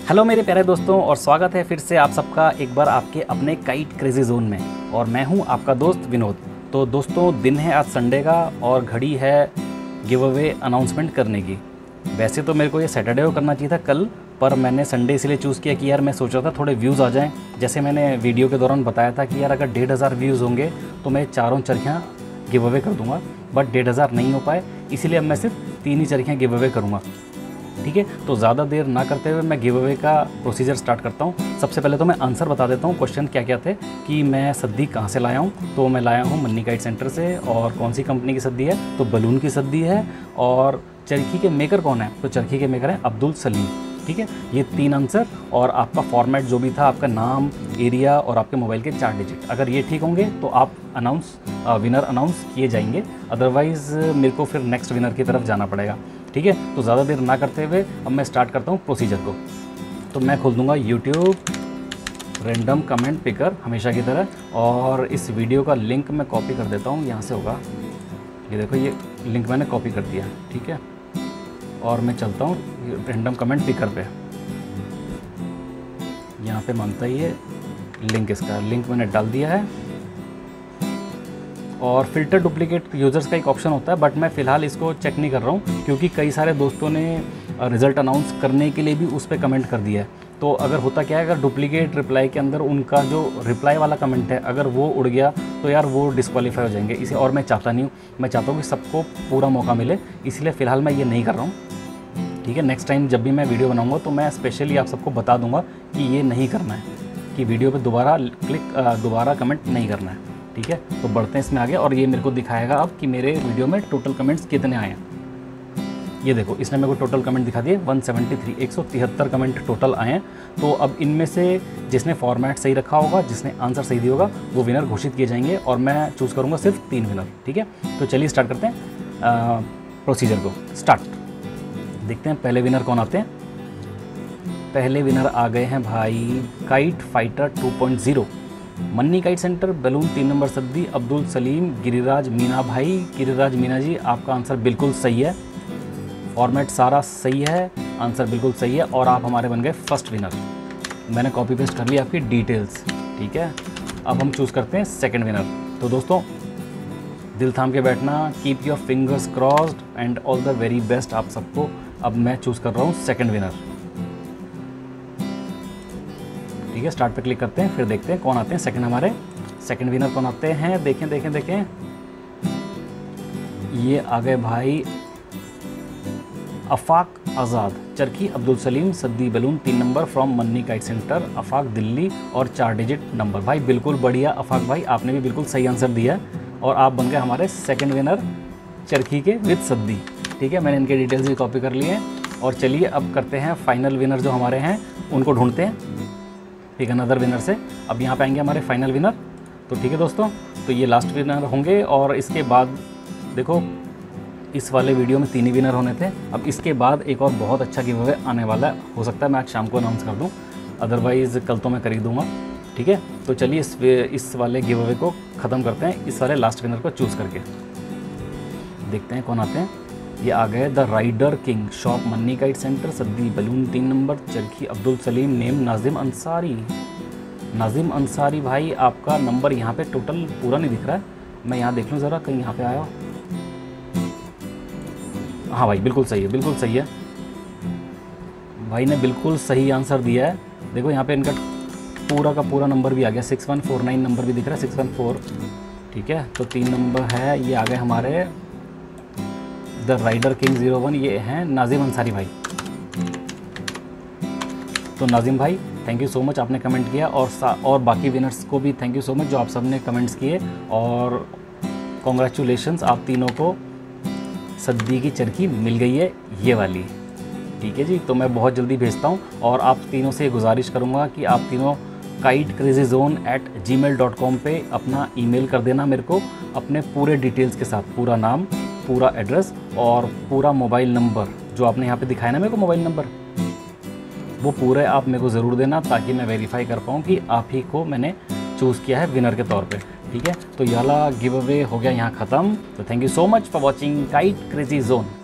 Hello मेरे प्यारे दोस्तों और स्वागत है फिर से आप सबका एक बार आपके अपने काइट क्रेजी जोन में। और मैं हूं आपका दोस्त विनोद। तो दोस्तों दिन है आज संडे का और घड़ी है गिव अवे अनाउंसमेंट करने की। वैसे तो मेरे को ये सैटरडे को करना चाहिए था कल, पर मैंने संडे इसलिए चूज़ किया कि यार मैं सोच रहा था थोड़े व्यूज़ आ जाएं। जैसे मैंने वीडियो के दौरान बताया था कि यार अगर 1500 व्यूज़ होंगे तो मैं चारों चरखियाँ गिव अवे कर दूँगा, बट 1500 नहीं हो पाए, इसीलिए अब मैं सिर्फ 3 ही चरखियाँ गिव अवे करूँगा। ठीक है, तो ज़्यादा देर ना करते हुए मैं गिव अवे का प्रोसीजर स्टार्ट करता हूँ। सबसे पहले तो मैं आंसर बता देता हूँ क्वेश्चन क्या क्या थे कि मैं सद्दी कहाँ से लाया हूँ। तो मैं लाया हूँ मन्नी काइट सेंटर से। और कौन सी कंपनी की सद्दी है, तो बलून की सद्दी है। और चरखी के मेकर कौन है, तो चरखी के मेकर हैं अब्दुल सलीम। ठीक है, ये 3 आंसर और आपका फॉर्मेट जो भी था, आपका नाम, एरिया और आपके मोबाइल के 4 डिजिट, अगर ये ठीक होंगे तो आप विनर अनाउंस किए जाएंगे। अदरवाइज़ मेरे को फिर नेक्स्ट विनर की तरफ जाना पड़ेगा। ठीक है, तो ज़्यादा देर ना करते हुए अब मैं स्टार्ट करता हूँ प्रोसीजर को। तो मैं खोल दूँगा यूट्यूब रैंडम कमेंट पिकर हमेशा की तरह, और इस वीडियो का लिंक मैं कॉपी कर देता हूँ। यहाँ से होगा, ये देखो ये लिंक मैंने कॉपी कर दिया। ठीक है, और मैं चलता हूँ रैंडम कमेंट पिकर पे। यहाँ पे मानता ही है लिंक, इसका लिंक मैंने डाल दिया है। और फिल्टर डुप्लीकेट यूज़र्स का एक ऑप्शन होता है, बट मैं फ़िलहाल इसको चेक नहीं कर रहा हूँ क्योंकि कई सारे दोस्तों ने रिज़ल्ट अनाउंस करने के लिए भी उस पर कमेंट कर दिया है। तो अगर होता क्या है, अगर डुप्लीकेट रिप्लाई के अंदर उनका जो रिप्लाई वाला कमेंट है अगर वो उड़ गया तो यार वो डिस्क्वालीफाई हो जाएंगे। इसे और मैं चाहता नहीं हूँ, मैं चाहता हूँ कि सबको पूरा मौका मिले, इसलिए फ़िलहाल मैं ये नहीं कर रहा हूँ। ठीक है, नेक्स्ट टाइम जब भी मैं वीडियो बनाऊँगा तो मैं स्पेशली आप सबको बता दूँगा कि ये नहीं करना है, कि वीडियो पर दोबारा कमेंट नहीं करना है। ठीक है, तो बढ़ते हैं इसमें आगे। और ये मेरे को दिखाएगा अब कि मेरे वीडियो में टोटल कमेंट्स कितने आए हैं। ये देखो, इसने मेरे को टोटल कमेंट दिखा दिए 173, 173 कमेंट टोटल आए हैं। तो अब इनमें से जिसने फॉर्मेट सही रखा होगा, जिसने आंसर सही दिया होगा, वो विनर घोषित किए जाएंगे और मैं चूज़ करूँगा सिर्फ 3 विनर। ठीक है, तो चलिए स्टार्ट करते हैं प्रोसीजर को। स्टार्ट, देखते हैं पहले विनर कौन आते हैं। पहले विनर आ गए हैं भाई काइट फाइटर 2.0 मन्नी काइट सेंटर, बलून 3 नंबर सद्दी, अब्दुल सलीम, गिरिराज मीना भाई। गिरिराज मीना जी, आपका आंसर बिल्कुल सही है, फॉर्मेट सारा सही है, आंसर बिल्कुल सही है और आप हमारे बन गए फर्स्ट विनर। मैंने कॉपी पेस्ट कर लिया आपकी डिटेल्स। ठीक है, अब हम चूज़ करते हैं सेकंड विनर। तो दोस्तों दिल थाम के बैठना, keep your fingers crossed and all the very best आप सबको। अब मैं चूज़ कर रहा हूँ सेकेंड विनर। ठीक है, स्टार्ट पे क्लिक करते हैं, फिर देखते हैं कौन आते हैं सेकंड। हमारे सेकंड विनर कौन आते हैं, देखें देखें देखें, ये आ गए भाई अफाक आज़ाद, चरखी अब्दुल सलीम, सद्दी balloon 3 number from Manni kite centre, Afaq Delhi, और 4 डिजिट नंबर। भाई बिल्कुल बढ़िया अफाक भाई, आपने भी बिल्कुल सही आंसर दिया और आप बन गए हमारे सेकंड विनर चरखी के विद सद्दी। ठीक है, मैंने इनके डिटेल्स भी कॉपी कर लिए हैं। और चलिए अब करते हैं फाइनल विनर जो हमारे हैं उनको ढूंढते हैं। ठीक है, अनदर विनर से अब यहाँ पे आएंगे हमारे फाइनल विनर। तो ठीक है दोस्तों, तो ये लास्ट विनर होंगे और इसके बाद देखो इस वाले वीडियो में 3 ही विनर होने थे। अब इसके बाद एक और बहुत अच्छा गिव अवे आने वाला है, हो सकता है मैं आज शाम को अनाउंस कर दूँ, अदरवाइज़ कल तो मैं कर ही दूँगा। ठीक है, तो चलिए इस वाले गिव अवे को ख़त्म करते हैं, इस वाले लास्ट विनर को चूज़ करके। देखते हैं कौन आते हैं। ये आ गए the rider king, shop Manni kite centre, सद्दी बलून 3 नंबर, चरखी अब्दुल सलीम, नेम नाजिम अंसारी। नाजिम अंसारी भाई, आपका नंबर यहाँ पे टोटल पूरा नहीं दिख रहा है, मैं यहाँ देख लूँ ज़रा कहीं यहाँ पे आया हो। हाँ भाई बिल्कुल सही है, बिल्कुल सही है, भाई ने बिल्कुल सही आंसर दिया है। देखो यहाँ पे इनका पूरा का पूरा नंबर भी आ गया, 6149 नंबर भी दिख रहा है, 614। ठीक है, तो 3 नंबर है, ये आ गए हमारे द राइडर किंग 01, ये हैं नाजिम अंसारी भाई। तो नाजिम भाई थैंक यू सो मच, आपने कमेंट किया, और बाकी विनर्स को भी थैंक यू सो मच जो आप सब ने कमेंट्स किए। और कॉन्ग्रेचुलेशंस, आप तीनों को सद्दी की चरखी मिल गई है, ये वाली। ठीक है जी, तो मैं बहुत जल्दी भेजता हूँ और आप तीनों से गुजारिश करूँगा कि आप तीनों kitecrazyzone@gmail.com पे अपना ईमेल कर देना मेरे को, अपने पूरे डिटेल्स के साथ, पूरा नाम, पूरा एड्रेस और पूरा मोबाइल नंबर जो आपने यहाँ पे दिखाया ना मेरे को मोबाइल नंबर, वो पूरे आप मेरे को ज़रूर देना ताकि मैं वेरीफाई कर पाऊँ कि आप ही को मैंने चूज़ किया है विनर के तौर पे। ठीक है, तो ये वाला गिव अवे हो गया यहाँ ख़त्म। तो thank you so much for watching kite crazy zone.